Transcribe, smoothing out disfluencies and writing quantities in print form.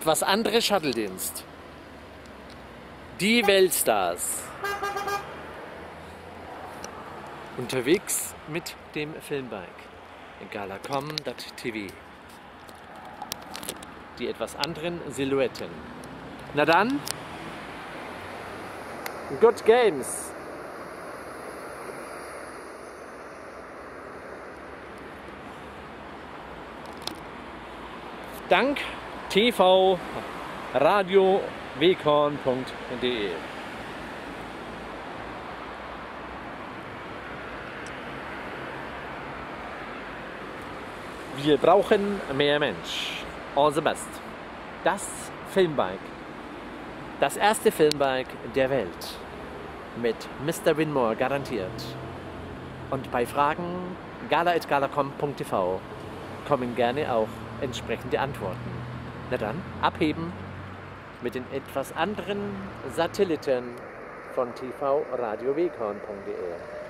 etwas andere Shuttle-Dienst. Die Weltstars. Unterwegs mit dem Filmbike. galacom.tv. Die etwas anderen Silhouetten. Na dann, good games! Dank TV Radio wkorn.de. Wir brauchen mehr Mensch. All the best. Das Filmbike. Das erste Filmbike der Welt. Mit Mr. Winmore garantiert. Und bei Fragen gala@galacom.tv kommen gerne auch entsprechende Antworten. Na dann, abheben mit den etwas anderen Satelliten von TV Radio wkorn.de.